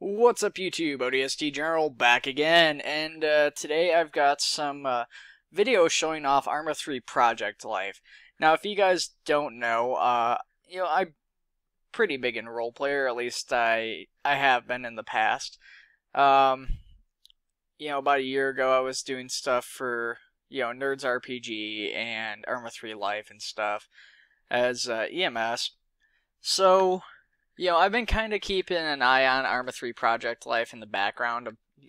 What's up YouTube, ODST General back again, and today I've got some videos showing off Arma 3 project life. Now if you guys don't know, I'm pretty big in role player, at least I have been in the past. About a year ago I was doing stuff for, Nerds RPG and Arma 3 Life and stuff as EMS. So I've been kind of keeping an eye on Arma 3 Project Life in the background,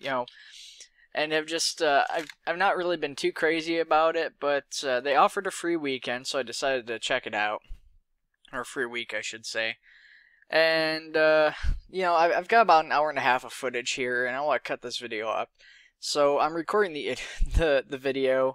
and have just, I've not really been too crazy about it, but they offered a free weekend, so I decided to check it out. Or a free week, I should say. And, I've got about an hour and a half of footage here, and I want to cut this video up. So I'm recording the video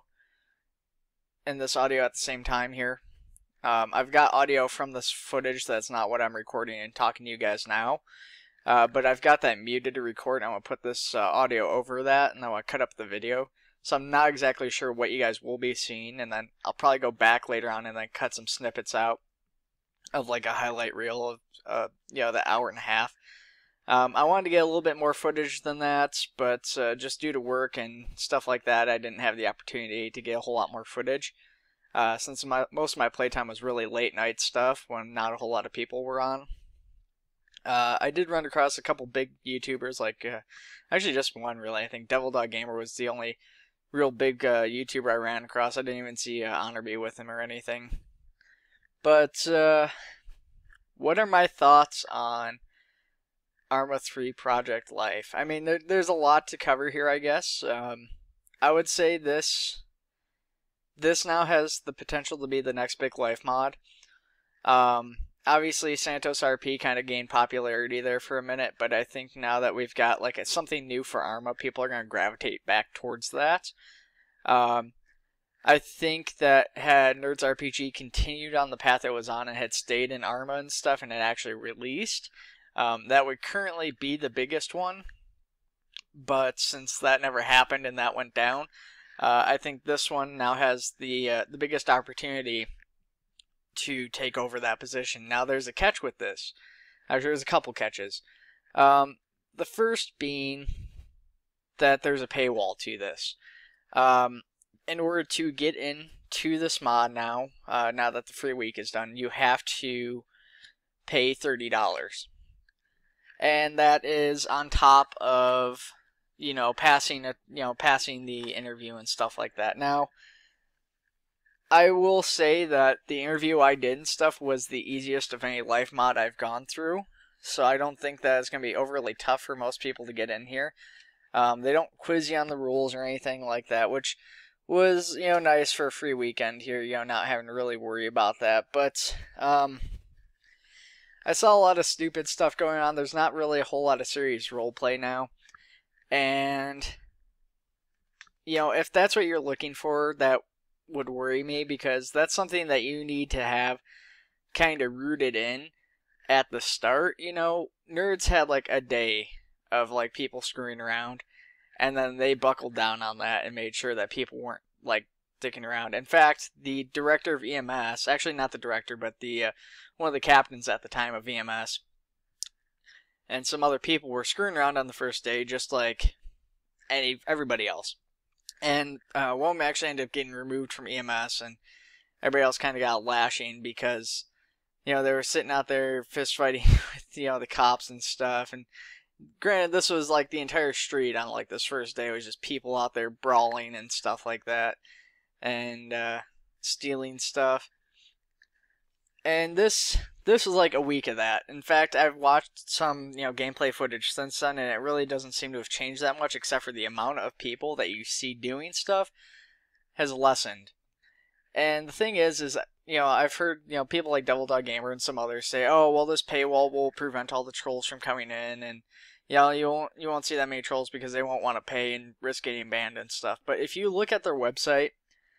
and this audio at the same time here. I've got audio from this footage that's not what I'm recording and talking to you guys now. But I've got that muted to record, and I'm going to put this audio over that, and then I want to cut up the video. So I'm not exactly sure what you guys will be seeing, and then I'll probably go back later on and then cut some snippets out of like a highlight reel of, the hour and a half. I wanted to get a little bit more footage than that, but just due to work and stuff like that, I didn't have the opportunity to get a whole lot more footage. Since most of my playtime was really late night stuff when not a whole lot of people were on. I did run across a couple big YouTubers, actually just one really. I think Devil Dog Gamer was the only real big YouTuber I ran across. I didn't even see Honor be with him or anything. But what are my thoughts on Arma 3 Project Life? I mean, there's a lot to cover here, I guess. I would say this now has the potential to be the next big life mod. Obviously, Santos RP kind of gained popularity there for a minute, but I think now that we've got something new for Arma, people are going to gravitate back towards that. I think that had Nerds RPG continued on the path it was on and had stayed in Arma and stuff and had actually released, that would currently be the biggest one. But since that never happened and that went down, I think this one now has the biggest opportunity to take over that position. Now there's a catch with this. Actually, there's a couple catches. The first being that there's a paywall to this. In order to get into this mod now, now that the free week is done, you have to pay $30. And that is on top of passing the interview and stuff like that. Now, I will say that the interview I did and stuff was the easiest of any life mod I've gone through, so I don't think that it's going to be overly tough for most people to get in here. They don't quiz you on the rules or anything like that, which was, nice for a free weekend here, not having to really worry about that. But, I saw a lot of stupid stuff going on. There's not really a whole lot of serious roleplay now. And, if that's what you're looking for, that would worry me, because that's something that you need to have kind of rooted in at the start. Nerds had a day of people screwing around, and then they buckled down on that and made sure that people weren't sticking around. In fact, the director of EMS, actually not the director, but the one of the captains at the time of EMS, and some other people were screwing around on the first day, just like everybody else. And one of them actually ended up getting removed from EMS, and everybody else kind of got lashing because, they were sitting out there fist fighting with, the cops and stuff. And granted, this was the entire street on this first day. It was just people out there brawling and stuff like that, and stealing stuff. And this was a week of that. In fact, I've watched some, gameplay footage since then, and it really doesn't seem to have changed that much, except for the amount of people that you see doing stuff has lessened. And the thing is I've heard, people like Devil Dog Gamer and some others say, oh, well, this paywall will prevent all the trolls from coming in, and, you won't see that many trolls because they won't want to pay and risk getting banned and stuff. But if you look at their website,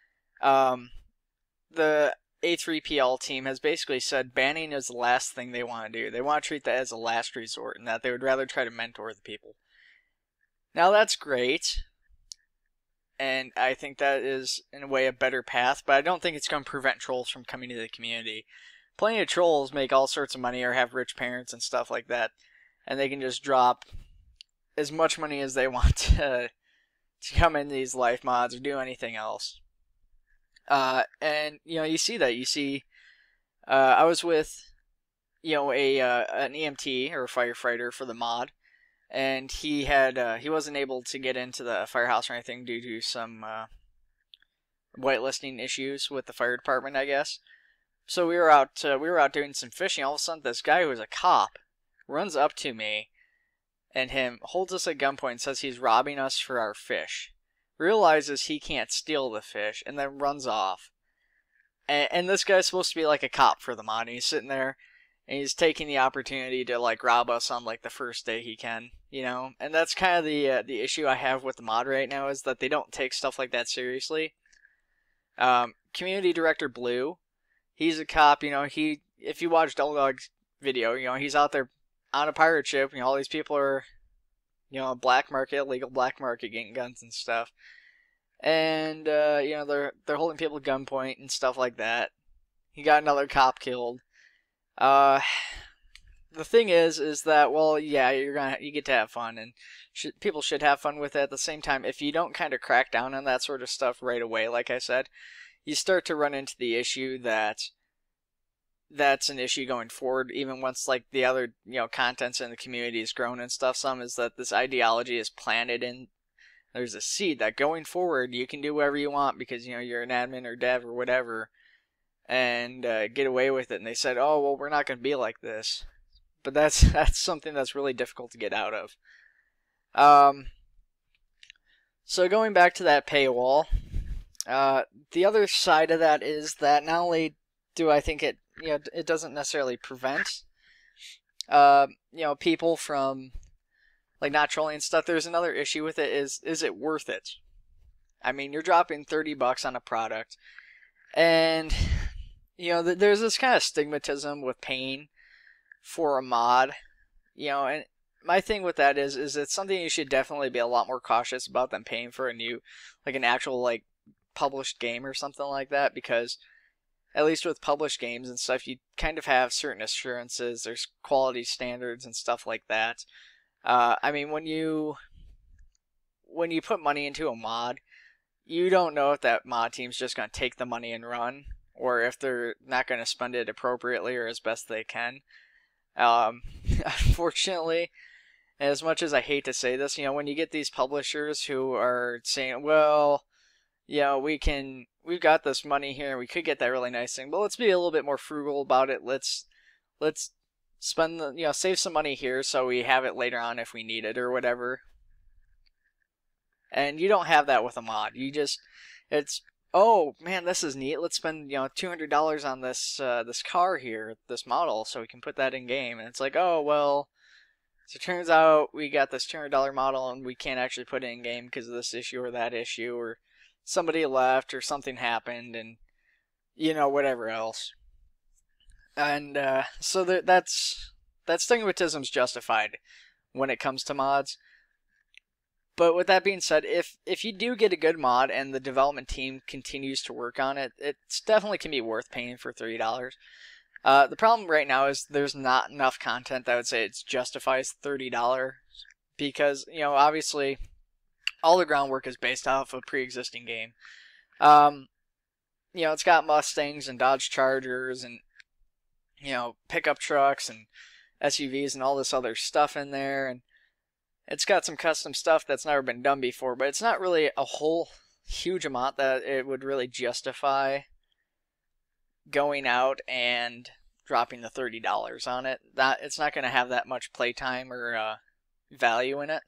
the A3PL team has basically said banning is the last thing they want to do. They want to treat that as a last resort, and that they would rather try to mentor the people. Now that's great, and I think that is in a way a better path, but I don't think it's going to prevent trolls from coming to the community. Plenty of trolls make all sorts of money or have rich parents and stuff like that, and they can just drop as much money as they want to come in these life mods or do anything else. And you see that. You see, I was with an EMT or a firefighter for the mod, and he wasn't able to get into the firehouse or anything due to some whitelisting issues with the fire department, I guess. So we were out doing some fishing. All of a sudden, this guy who was a cop runs up to me and holds us at gunpoint and says he's robbing us for our fish. Realizes he can't steal the fish and then runs off. And this guy's supposed to be like a cop for the mod. And he's sitting there and he's taking the opportunity to like rob us on like the first day he can, And that's kind of the issue I have with the mod right now, is that they don't take stuff like that seriously. Community Director Blue, he's a cop. If you watch Double Dog's video, he's out there on a pirate ship. All these people are, black market, illegal black market, getting guns and stuff. And they're holding people at gunpoint and stuff like that. He got another cop killed. The thing is that, well, yeah, you get to have fun, and people should have fun with it. At the same time, if you don't kind of crack down on that sort of stuff right away, like I said, you start to run into the issue that's an issue going forward, even once like the other contents in the community is grown and stuff. Some is that this ideology is planted in. There's a seed that going forward you can do whatever you want because you're an admin or dev or whatever, and get away with it. And they said, oh well, we're not going to be like this, but that's something that's really difficult to get out of. So going back to that paywall, the other side of that is that not only do I think it doesn't necessarily prevent people from like not trolling and stuff. There's another issue with it. Is it worth it? I mean, you're dropping $30 on a product, and there's this kind of stigmatism with paying for a mod. And my thing with that is it's something you should definitely be a lot more cautious about than paying for an actual like published game or something like that, because at least with published games and stuff, you kind of have certain assurances. There's quality standards and stuff like that. I mean, when you put money into a mod, you don't know if that mod team's just going to take the money and run, or if they're not going to spend it appropriately or as best they can. Unfortunately, as much as I hate to say this, when you get these publishers who are saying, well, we've got this money here, we could get that really nice thing, but let's be a little bit more frugal about it. Let's spend save some money here so we have it later on if we need it or whatever. And you don't have that with a mod. It's oh man, this is neat. Let's spend $200 on this car here, this model, so we can put that in game. And it's like, oh well, so it turns out we got this $200 model and we can't actually put it in game because of this issue or that issue, or somebody left or something happened, and whatever else. And so that stigmatism's justified when it comes to mods. But with that being said, if you do get a good mod and the development team continues to work on it, it definitely can be worth paying for $30. The problem right now is there's not enough content that I would say it justifies $30, because obviously all the groundwork is based off a pre-existing game. It's got Mustangs and Dodge Chargers and pickup trucks and SUVs and all this other stuff in there, and it's got some custom stuff that's never been done before, but it's not really a whole huge amount that it would really justify going out and dropping the $30 on it. That it's not going to have that much playtime or value in it.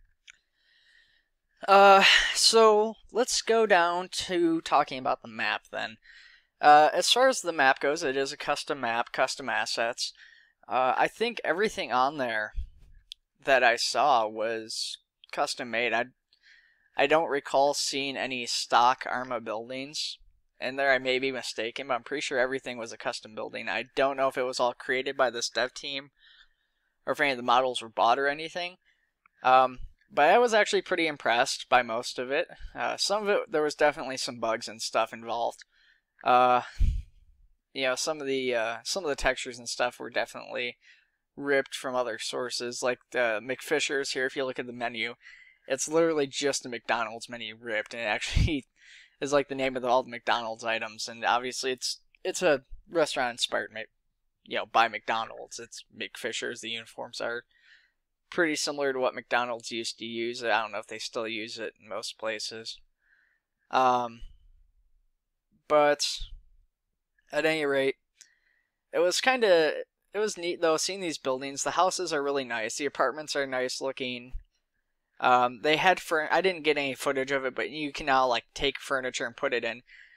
So let's go down to talking about the map then. As far as the map goes, it is a custom map, custom assets. I think everything on there that I saw was custom made. I don't recall seeing any stock Arma buildings in there. I may be mistaken, but I'm pretty sure everything was a custom building. I don't know if it was all created by this dev team or if any of the models were bought or anything. But I was actually pretty impressed by most of it. Some of it, there was definitely some bugs and stuff involved. Some of the textures and stuff were definitely ripped from other sources, like the McFisher's here. If you look at the menu, it's literally just a McDonald's menu ripped, and it actually is like the name of all the McDonald's items. And obviously, it's a restaurant inspired, by McDonald's. It's McFisher's. The uniforms are pretty similar to what McDonald's used to use. I don't know if they still use it in most places. But at any rate, it was neat though seeing these buildings. The houses are really nice. The apartments are nice looking. They had I didn't get any footage of it, but you can now like take furniture and put it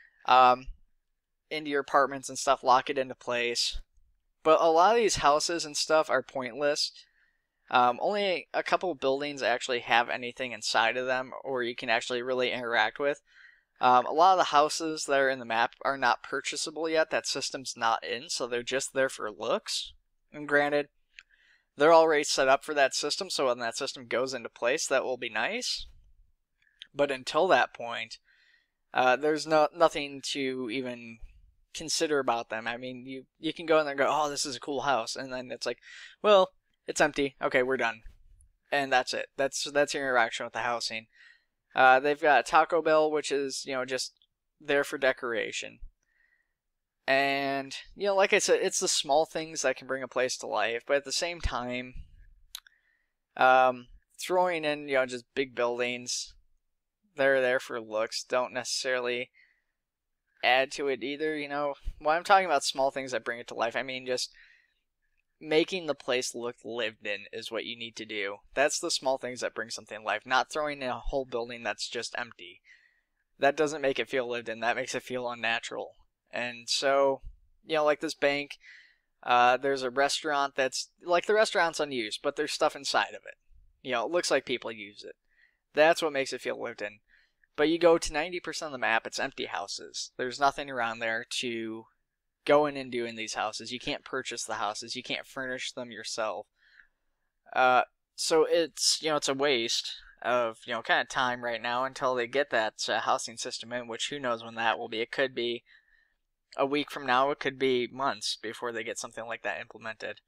into your apartments and stuff, lock it into place. But a lot of these houses and stuff are pointless. Only a couple of buildings actually have anything inside of them, or you can actually really interact with. A lot of the houses that are in the map are not purchasable yet. That system's not in, so they're just there for looks. And granted, they're already set up for that system, so when that system goes into place, that will be nice. But until that point, there's nothing to even consider about them. I mean, you can go in there and go, oh, this is a cool house, and then it's like, well, it's empty. Okay, we're done. And that's it. That's your interaction with the housing. They've got Taco Bell, which is, just there for decoration. And, like I said, it's the small things that can bring a place to life. But at the same time, throwing in, just big buildings, they're there for looks, don't necessarily add to it either, When I'm talking about small things that bring it to life, I mean just making the place look lived in is what you need to do. That's the small things that bring something to life, not throwing in a whole building that's just empty. That doesn't make it feel lived in, that makes it feel unnatural. And so, like this bank, there's a restaurant that's, like the restaurant's unused, but there's stuff inside of it. It looks like people use it. That's what makes it feel lived in. But you go to 90% of the map, it's empty houses. There's nothing around there to go in and do in these houses. You can't purchase the houses. You can't furnish them yourself. So it's, it's a waste of, kind of time right now until they get that housing system in, which who knows when that will be. It could be a week from now. It could be months before they get something like that implemented.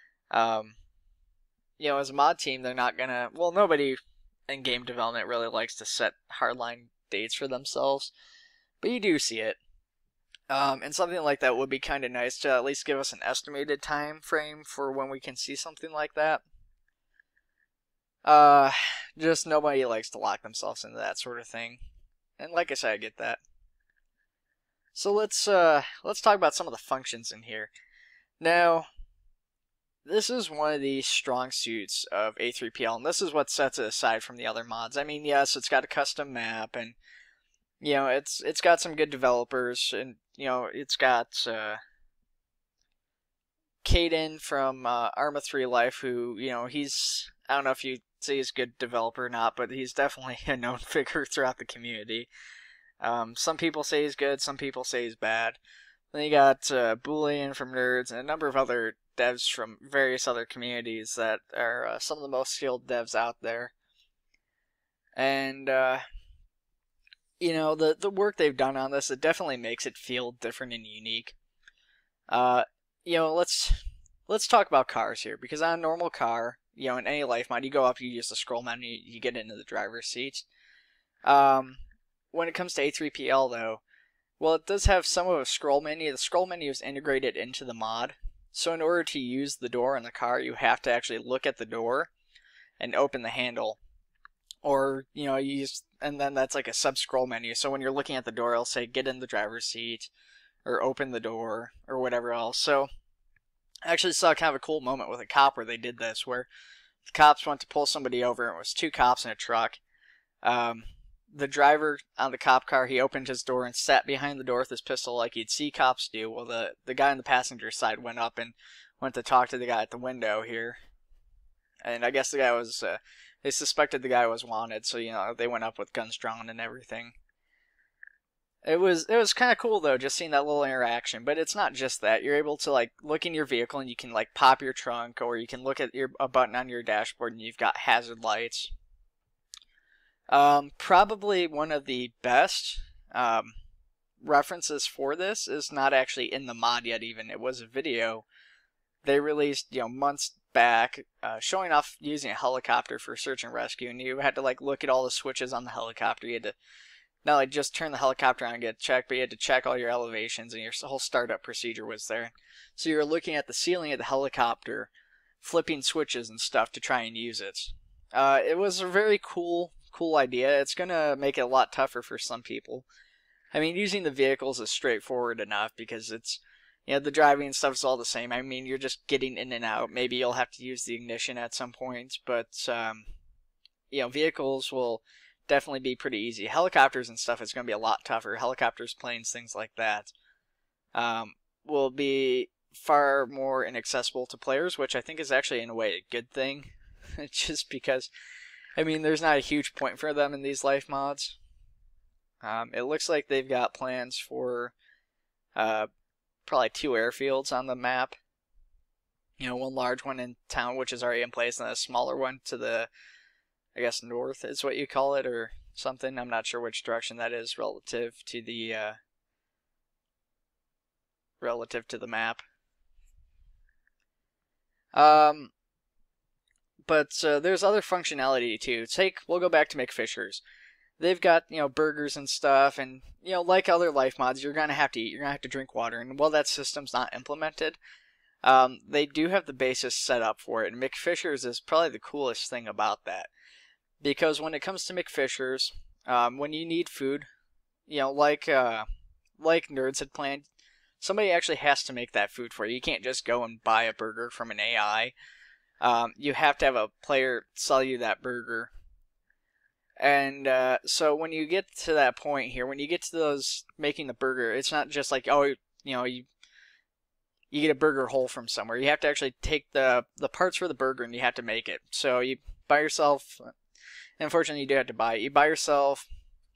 As a mod team, they're not gonna, well, nobody in game development really likes to set hardline dates for themselves, but you do see it. And something like that would be kind of nice to at least give us an estimated time frame for when we can see something like that. Just nobody likes to lock themselves into that sort of thing. And like I said, I get that. So let's talk about some of the functions in here. Now, this is one of the strong suits of A3PL, and this is what sets it aside from the other mods. I mean, yes, it's got a custom map, and it's got some good developers, and it's got Caden from Arma 3 Life, who he's, I don't know if you say he's a good developer or not, but he's definitely a known figure throughout the community. Some people say he's good, some people say he's bad. Then you got Boolean from Nerds and a number of other devs from various other communities that are some of the most skilled devs out there. And the work they've done on this, it definitely makes it feel different and unique. Let's talk about cars here, because on a normal car, in any life mod, you go up, you use the scroll menu, you get into the driver's seat. When it comes to A3PL though, well, it does have some of a scroll menu. The scroll menu is integrated into the mod. So in order to use the door in the car, you have to actually look at the door and open the handle. Or, and then that's like a sub-scroll menu. So when you're looking at the door, it'll say, get in the driver's seat, or open the door, or whatever else. So I actually saw kind of a cool moment with a cop where they did this, where the cops went to pull somebody over, and it was two cops in a truck. The driver on the cop car, he opened his door and sat behind the door with his pistol like you'd see cops do. Well, the guy on the passenger side went up and went to talk to the guy at the window here. And I guess the guy was, they suspected the guy was wanted, so, they went up with guns drawn and everything. It was kind of cool, though, just seeing that little interaction. But it's not just that. You're able to, look in your vehicle and you can, pop your trunk, or you can look at a button on your dashboard and you've got hazard lights. Probably one of the best references for this is not actually in the mod yet even. It was a video they released, months back, showing off using a helicopter for search and rescue, and you had to like look at all the switches on the helicopter. You had to not like just turn the helicopter on and get checked, but you had to check all your elevations, and your whole startup procedure was there. So you were looking at the ceiling of the helicopter, flipping switches and stuff to try and use it. It was a very cool idea. It's gonna make it a lot tougher for some people. I mean, using the vehicles is straightforward enough because it's, the driving and stuff is all the same. I mean, you're just getting in and out. Maybe you'll have to use the ignition at some point, but vehicles will definitely be pretty easy. Helicopters and stuff is going to be a lot tougher. Helicopters, planes, things like that will be far more inaccessible to players, which I think is actually in a way a good thing. Just because, I mean, there's not a huge point for them in these life mods. It looks like they've got plans for probably 2 airfields on the map. One large one in town, which is already in place, and a smaller one to the, I guess, north is what you call it, or something. I'm not sure which direction that is relative to the map. But there's other functionality too. We'll go back to McFisher's. They've got, burgers and stuff, and, like other life mods, you're going to have to eat, you're going to have to drink water, and while that system's not implemented, they do have the basis set up for it, and McFisher's is probably the coolest thing about that. Because when it comes to McFisher's, when you need food, like Nerds had planned, somebody actually has to make that food for you. You can't just go and buy a burger from an AI. You have to have a player sell you that burger. And so when you get to that point here, when you get to those making the burger, it's not just like, you get a burger whole from somewhere. You have to actually take the parts for the burger and you have to make it. So you buy yourself, unfortunately you do have to buy it. You buy yourself,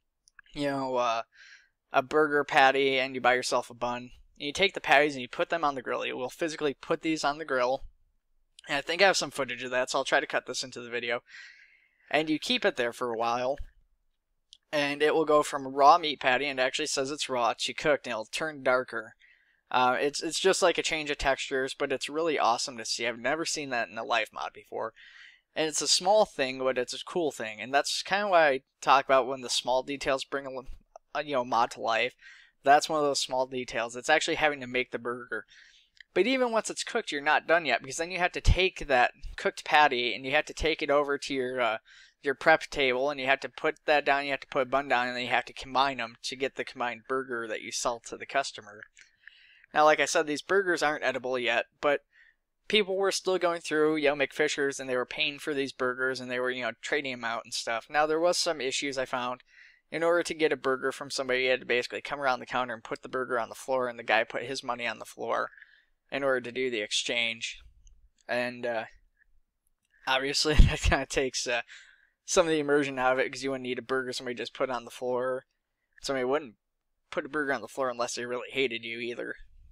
a burger patty, and you buy yourself a bun. And you take the patties and you put them on the grill. You will physically put these on the grill. And I think I have some footage of that, so I'll try to cut this into the video. And you keep it there for a while, and it will go from a raw meat patty, and it actually says it's raw, to cooked, and it'll turn darker. It's just like a change of textures, but it's really awesome to see. I've never seen that in a life mod before. And it's a small thing, but it's a cool thing, and that's kind of why I talk about when the small details bring a mod to life. That's one of those small details. It's actually having to make the burger. But even once it's cooked, you're not done yet, because then you have to take that cooked patty and you have to take it over to your prep table, and you have to put that down, you have to put a bun down, and then you have to combine them to get the combined burger that you sell to the customer. Now, like I said, these burgers aren't edible yet, but people were still going through, McFisher's, and they were paying for these burgers, and they were, trading them out and stuff. Now, there was some issues I found. In order to get a burger from somebody, you had to basically come around the counter and put the burger on the floor, and the guy put his money on the floor in order to do the exchange. And obviously that kind of takes some of the immersion out of it, because you wouldn't need a burger somebody just put on the floor. Somebody wouldn't put a burger on the floor unless they really hated you either.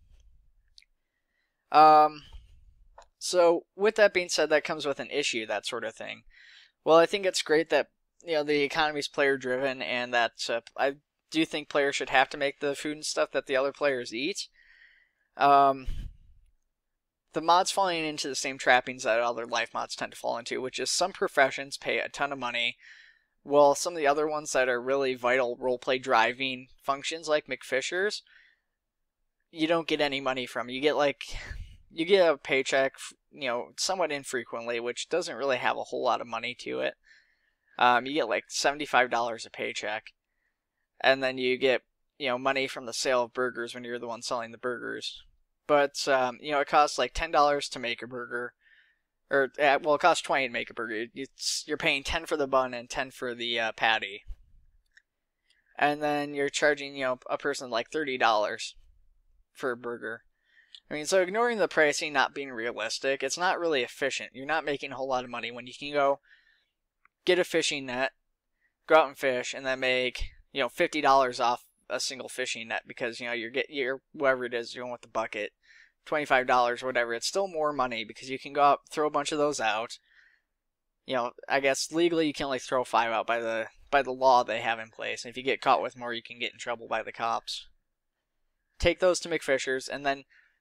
So with that being said, that comes with an issue, that sort of thing. Well, I think it's great that the economy is player driven, and that I do think players should have to make the food and stuff that the other players eat. The mod's falling into the same trappings that other life mods tend to fall into, which is some professions pay a ton of money, while some of the other ones that are really vital roleplay driving functions, like McFisher's, you don't get any money from. You get a paycheck, somewhat infrequently, which doesn't really have a whole lot of money to it. You get like $75 a paycheck, and then you get money from the sale of burgers when you're the one selling the burgers. But it costs like $10 to make a burger, or it costs $20 to make a burger. You're paying $10 for the bun and $10 for the patty, and then you're charging a person like $30 for a burger. I mean, so ignoring the pricing not being realistic, it's not really efficient. You're not making a whole lot of money when you can go get a fishing net, go out and fish, and then make $50 off a single fishing net, because you're whoever it is, you're going with the bucket, $25 or whatever. It's still more money because you can go out, throw a bunch of those out. I guess legally you can only throw 5 out by the law they have in place, and if you get caught with more, you can get in trouble by the cops. Take those to McFisher's, and then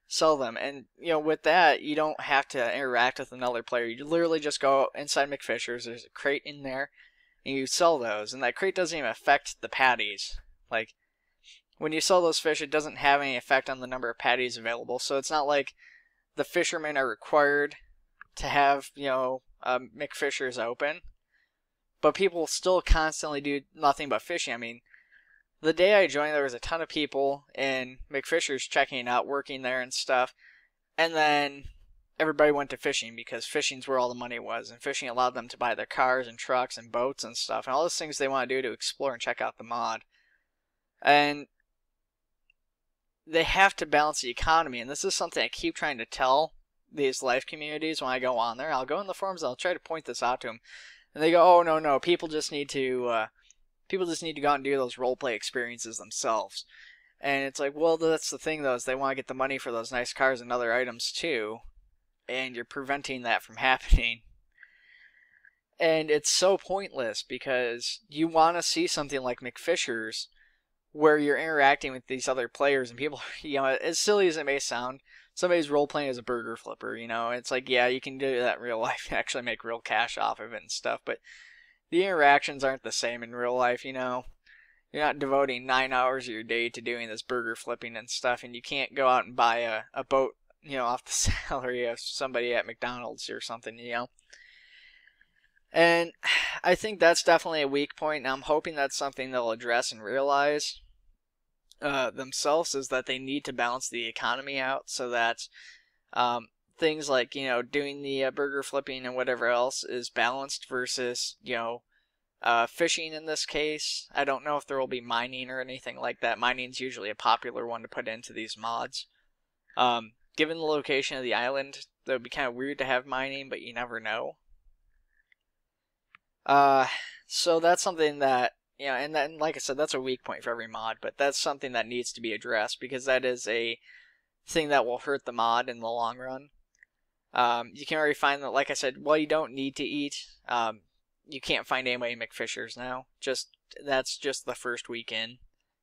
sell them. And with that, you don't have to interact with another player. You literally just go inside McFisher's. There's a crate in there, and you sell those. And that crate doesn't even affect the patties. Like, when you sell those fish, it doesn't have any effect on the number of patties available. So it's not like the fishermen are required to have McFisher's open, but people still constantly do nothing but fishing. I mean, the day I joined, there was a ton of people in McFisher's checking it out, working there and stuff. And then everybody went to fishing because fishing's where all the money was. And fishing allowed them to buy their cars and trucks and boats and stuff. And all those things they want to do to explore and check out the mod. And they have to balance the economy. And this is something I keep trying to tell these life communities when I go on there. I'll go in the forums and I'll try to point this out to them. And they go, oh, no, people just need to go out and do those roleplay experiences themselves. And it's like, well, that's the thing, though, is they want to get the money for those nice cars and other items, too. And you're preventing that from happening. And it's so pointless, because you want to see something like McFisher's, where you're interacting with these other players, and people, as silly as it may sound, somebody's role-playing as a burger flipper, It's like, yeah, you can do that in real life and actually make real cash off of it and stuff, but the interactions aren't the same in real life, You're not devoting 9 hours of your day to doing this burger flipping and stuff, and you can't go out and buy a boat, off the salary of somebody at McDonald's or something, And I think that's definitely a weak point, and I'm hoping that's something they'll address and realize themselves, is that they need to balance the economy out so that things like, doing the burger flipping and whatever else is balanced versus, fishing in this case. I don't know if there will be mining or anything like that. Mining's usually a popular one to put into these mods. Given the location of the island, that would be kind of weird to have mining, but you never know. So that's something that, and then, like I said, that's a weak point for every mod, but that's something that needs to be addressed, because that is a thing that will hurt the mod in the long run. You can already find that, like I said, you don't need to eat. You can't find anybody in McFisher's now. That's just the first week in.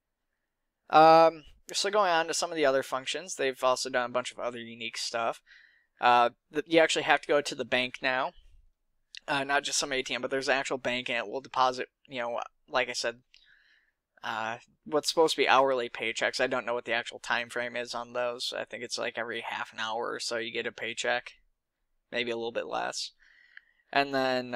So going on to some of the other functions, they've also done a bunch of other unique stuff. You actually have to go to the bank now. Not just some ATM, but there's an actual bank, and it will deposit, like I said, what's supposed to be hourly paychecks. I don't know what the actual time frame is on those. I think it's like every half an hour or so you get a paycheck. Maybe a little bit less. And then,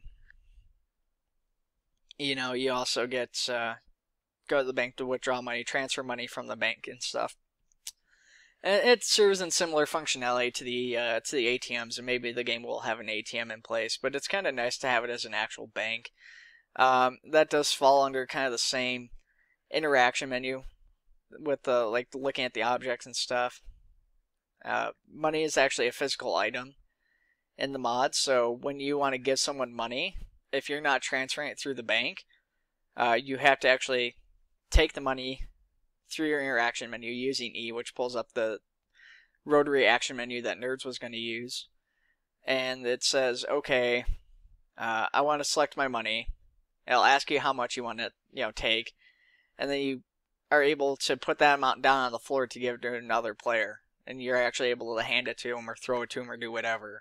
you also get, go to the bank to withdraw money, transfer money from the bank and stuff. And it serves in similar functionality to the ATMs, and maybe the game will have an ATM in place, but it's kind of nice to have it as an actual bank. That does fall under kind of the same interaction menu with the looking at the objects and stuff. Money is actually a physical item in the mod, so when you want to give someone money, if you're not transferring it through the bank, you have to actually take the money through your interaction menu using E, which pulls up the rotary action menu that Nerds was going to use. And it says, okay, I want to select my money. It'll ask you how much you want to take. And then you are able to put that amount down on the floor to give to another player. And you're actually able to hand it to him or throw it to him or do whatever.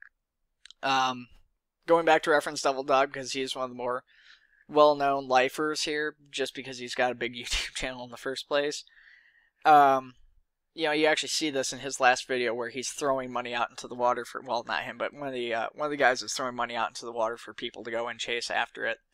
Going back to reference Devil Dog, because he's one of the more well-known lifers here, just because he's got a big YouTube channel in the first place. You actually see this in his last video where he's throwing money out into the water for, well, not him, but one of the guys is throwing money out into the water for people to go and chase after it.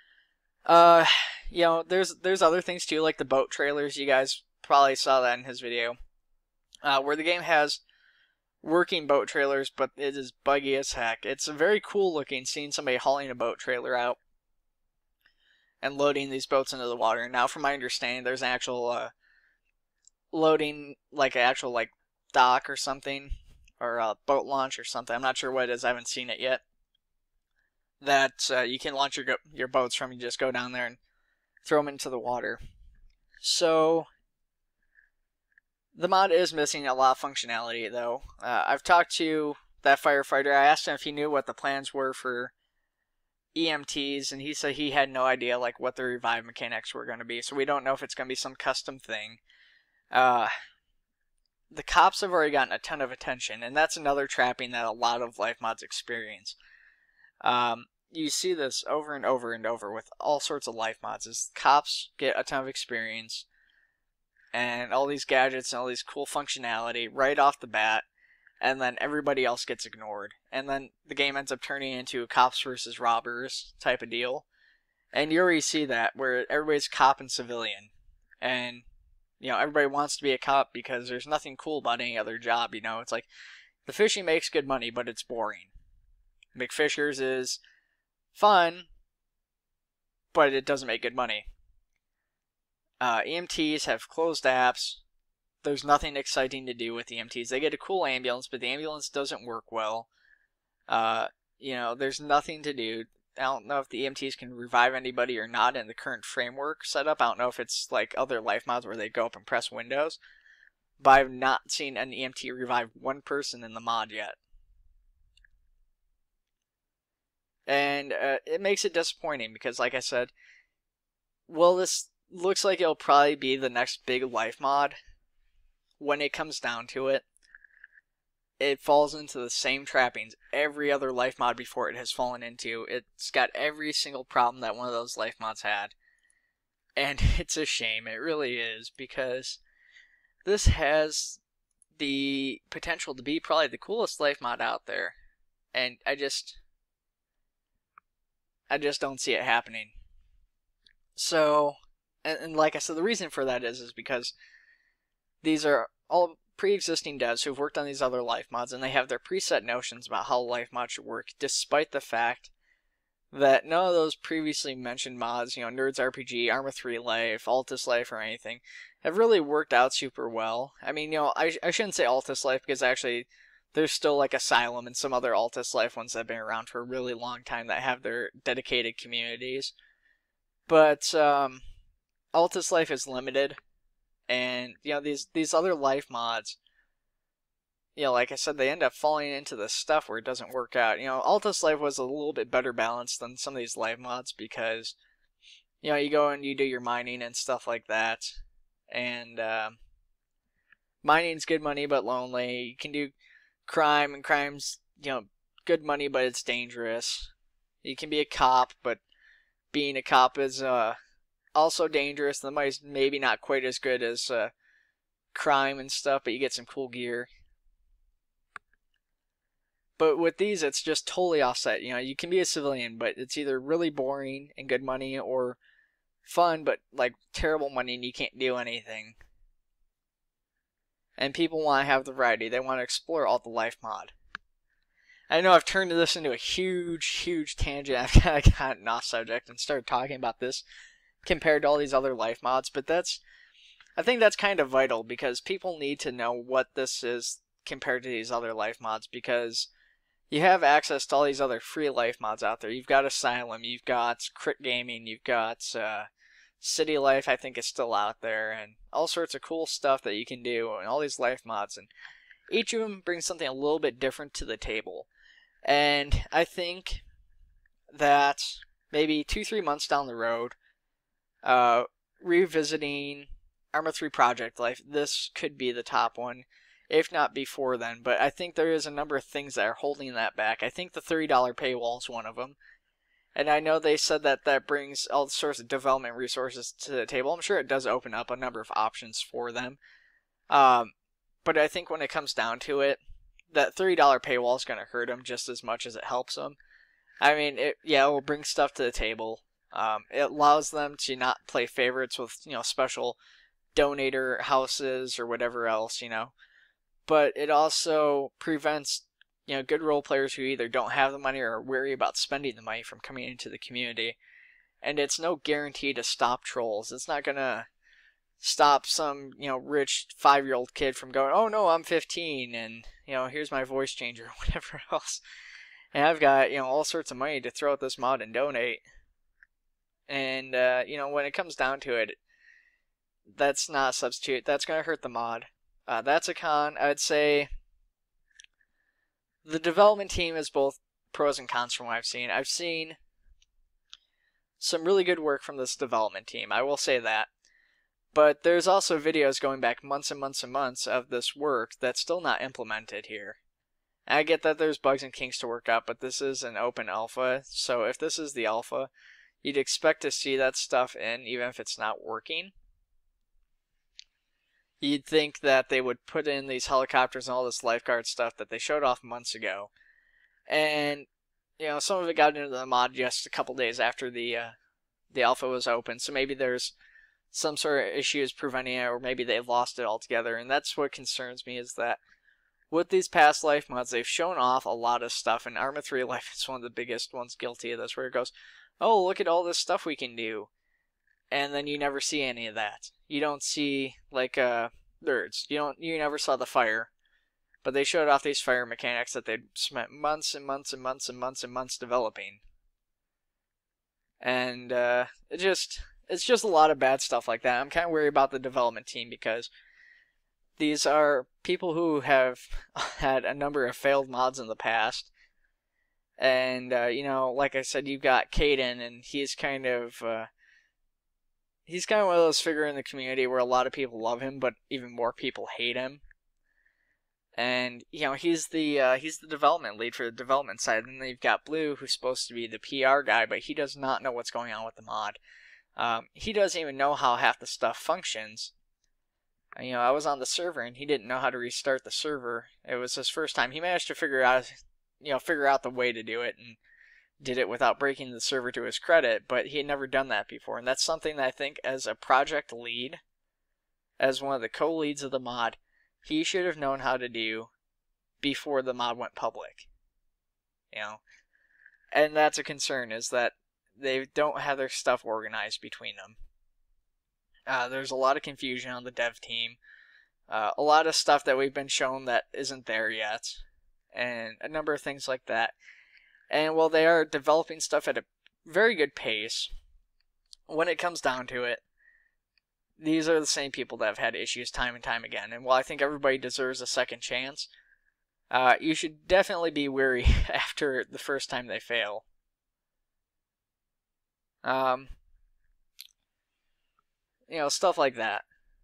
There's other things too, like the boat trailers. You guys probably saw that in his video, where the game has working boat trailers, but it is buggy as heck. It's very cool looking, seeing somebody hauling a boat trailer out and loading these boats into the water. Now, from my understanding, there's an actual loading, like an actual dock or something, or a boat launch or something. I'm not sure what it is. I haven't seen it yet. That you can launch your boats from. You just go down there and throw them into the water. So the mod is missing a lot of functionality, though. I've talked to that firefighter. I asked him if he knew what the plans were for EMTs, and he said he had no idea what the revive mechanics were going to be. So we don't know if it's going to be some custom thing. the cops have already gotten a ton of attention, and that's another trapping that a lot of life mods experience. You see this over and over and over with all sorts of life mods, is cops get a ton of experience, and all these gadgets and all these cool functionality right off the bat, and then everybody else gets ignored. And then the game ends up turning into cops versus robbers type of deal. And you already see that, where everybody's cop and civilian. And, everybody wants to be a cop because there's nothing cool about any other job, It's like, the fishing makes good money, but it's boring. McFishers is fun, but it doesn't make good money. EMTs have closed apps. There's nothing exciting to do with EMTs. They get a cool ambulance, but the ambulance doesn't work well. There's nothing to do. I don't know if the EMTs can revive anybody or not in the current framework setup. I don't know if it's like other life mods where they go up and press windows. But I've not seen an EMT revive one person in the mod yet. And it makes it disappointing because, like I said, this looks like it'll probably be the next big life mod. When it comes down to it, it falls into the same trappings every other life mod before it has fallen into. It's got every single problem that one of those life mods had. And it's a shame, it really is, because this has the potential to be probably the coolest life mod out there. And I just don't see it happening. So, and like I said, the reason for that is because these are all pre-existing devs who've worked on these other life mods, and they have their preset notions about how life mods should work, despite the fact that none of those previously mentioned mods, Nerds RPG, Arma 3 Life, Altus Life, or anything, have really worked out super well. I mean, I shouldn't say Altus Life, because actually there's still like Asylum and some other Altus Life ones that have been around for a really long time that have their dedicated communities. But Altus Life is limited. And, these other life mods, like I said, they end up falling into this stuff where it doesn't work out. Altus Life was a little bit better balanced than some of these life mods because, you go and you do your mining and stuff like that. And, mining's good money but lonely. You can do crime, and crime's, good money but it's dangerous. You can be a cop, but being a cop is, also dangerous. The money's maybe not quite as good as crime and stuff, but you get some cool gear. But with these, it's just totally offset. You can be a civilian, but it's either really boring and good money, or fun but like terrible money and you can't do anything. And people want to have the variety. They want to explore all the life mod. I know I've turned this into a huge tangent. I've kind of gotten off subject and started talking about this compared to all these other life mods, but I think that's kind of vital because people need to know what this is compared to these other life mods, because you have access to all these other free life mods out there. You've got Asylum, you've got Crit Gaming, you've got City Life, I think is still out there, and all sorts of cool stuff that you can do, and all these life mods, and each of them brings something a little bit different to the table. And I think that maybe 2-3 months down the road, revisiting Arma 3 Project Life, this could be the top one, if not before then. But I think there is a number of things that are holding that back. I think the $30 paywall is one of them. And I know they said that brings all sorts of development resources to the table. I'm sure it does open up a number of options for them. But I think when it comes down to it, that $30 paywall is going to hurt them just as much as it helps them. I mean, it will bring stuff to the table. It allows them to not play favorites with, special donator houses or whatever else, But it also prevents, good role players who either don't have the money or are wary about spending the money from coming into the community. And it's no guarantee to stop trolls. It's not going to stop some, rich 5-year-old kid from going, oh no, I'm 15 and, here's my voice changer or whatever else. And I've got, all sorts of money to throw at this mod and donate. And, when it comes down to it, that's not a substitute. That's going to hurt the mod. That's a con. I would say the development team is both pros and cons from what I've seen. I've seen some really good work from this development team. I will say that. But there's also videos going back months and months and months of this work that's still not implemented here. And I get that there's bugs and kinks to work out, but this is an open alpha, so if this is the alpha, you'd expect to see that stuff in, even if it's not working. You'd think that they would put in these helicopters and all this lifeguard stuff that they showed off months ago. And, you know, some of it got into the mod just a couple days after the alpha was open, so maybe there's some sort of issues preventing it, or maybe they've lost it altogether. And that's what concerns me, is that with these past life mods, they've shown off a lot of stuff, and Arma 3 Life is one of the biggest ones guilty of this, where it goes, oh, look at all this stuff we can do. And then you never see any of that. You don't see, like, nerds. You never saw the fire. But they showed off these fire mechanics that they'd spent months and months and months and months and months developing. And, it's just a lot of bad stuff like that. I'm kind of worried about the development team, because these are people who have had a number of failed mods in the past. And, you know, like I said, you've got Caden, and he's kind of one of those figures in the community where a lot of people love him, but even more people hate him. And, you know, he's the development lead for the development side. And then you've got Blue, who's supposed to be the PR guy, but he does not know what's going on with the mod. He doesn't even know how half the stuff functions. You know, I was on the server, and he didn't know how to restart the server. It was his first time. He managed to figure out the way to do it, and did it without breaking the server, to his credit, but he had never done that before. And that's something that I think, as a project lead, as one of the co-leads of the mod, he should have known how to do before the mod went public. You know? And that's a concern, is that they don't have their stuff organized between them. There's a lot of confusion on the dev team. A lot of stuff that we've been shown that isn't there yet. And a number of things like that. And while they are developing stuff at a very good pace, when it comes down to it, these are the same people that have had issues time and time again. And while I think everybody deserves a second chance, you should definitely be wary after the first time they fail. You know, stuff like that.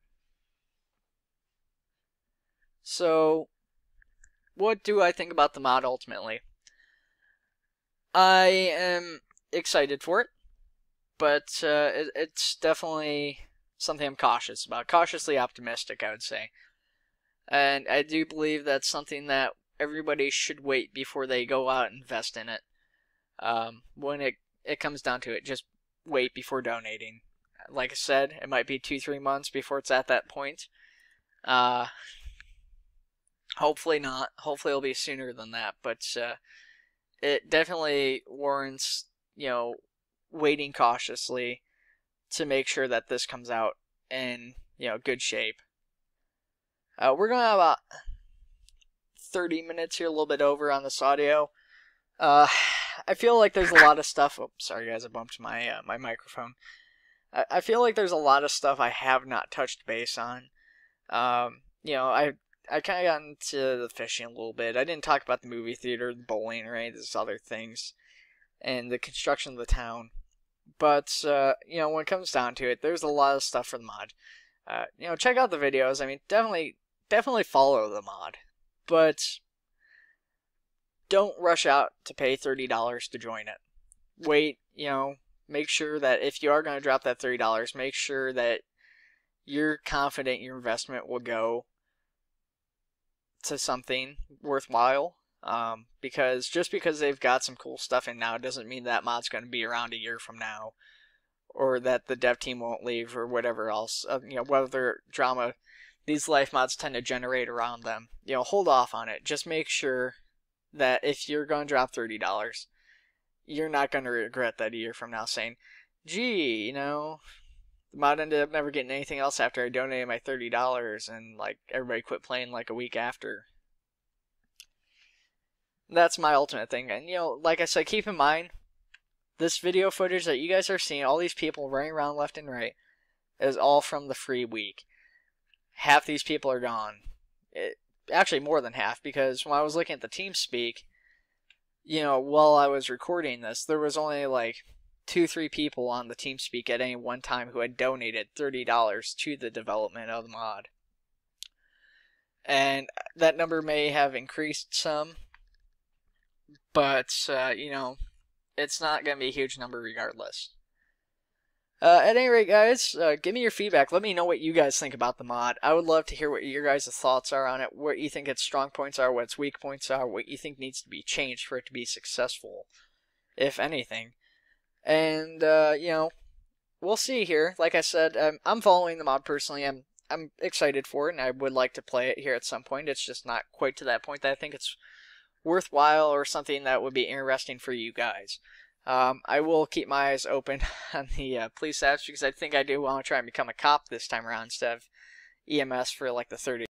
So, what do I think about the mod ultimately? I am excited for it, but it's definitely something I'm cautious about. Cautiously optimistic, I would say. And I do believe that's something that everybody should wait before they go out and invest in it. When it comes down to it, just wait before donating. Like I said, it might be 2-3 months before it's at that point. Hopefully not. Hopefully it'll be sooner than that. But it definitely warrants, you know, waiting cautiously to make sure that this comes out in, you know, good shape. We're going to have about 30 minutes here, a little bit over on this audio. I feel like there's a lot of stuff. Oh, sorry guys, I bumped my my microphone. I feel like there's a lot of stuff I have not touched base on. You know, I kind of got into the fishing a little bit. I didn't talk about the movie theater, the bowling, or any of these other things, and the construction of the town. But, you know, when it comes down to it, there's a lot of stuff for the mod. You know, check out the videos. I mean, definitely follow the mod. But don't rush out to pay $30 to join it. Wait, you know, make sure that if you are going to drop that $30, make sure that you're confident your investment will go to something worthwhile. Because just because they've got some cool stuff in now doesn't mean that mod's going to be around a year from now, or that the dev team won't leave, or whatever else. You know, whether drama these life mods tend to generate around them. You know, hold off on it. Just make sure that if you're going to drop $30, you're not going to regret that a year from now saying, gee, you know, the mod ended up never getting anything else after I donated my $30, and, like, everybody quit playing, like, a week after. That's my ultimate thing. And, you know, like I said, keep in mind, this video footage that you guys are seeing, all these people running around left and right, is all from the free week. Half these people are gone. Actually, more than half, because when I was looking at the TeamSpeak, you know, while I was recording this, there was only like 2-3 people on the TeamSpeak at any one time who had donated $30 to the development of the mod. And that number may have increased some, but, you know, it's not going to be a huge number regardless. At any rate, guys, give me your feedback. Let me know what you guys think about the mod. I would love to hear what your guys' thoughts are on it, what you think its strong points are, what its weak points are, what you think needs to be changed for it to be successful, if anything. And, you know, we'll see here. Like I said, I'm following the mod personally. I'm excited for it, and I would like to play it here at some point. It's just not quite to that point that I think it's worthwhile or something that would be interesting for you guys. I will keep my eyes open on the police apps because I think I do want to try and become a cop this time around instead of EMS for like the 30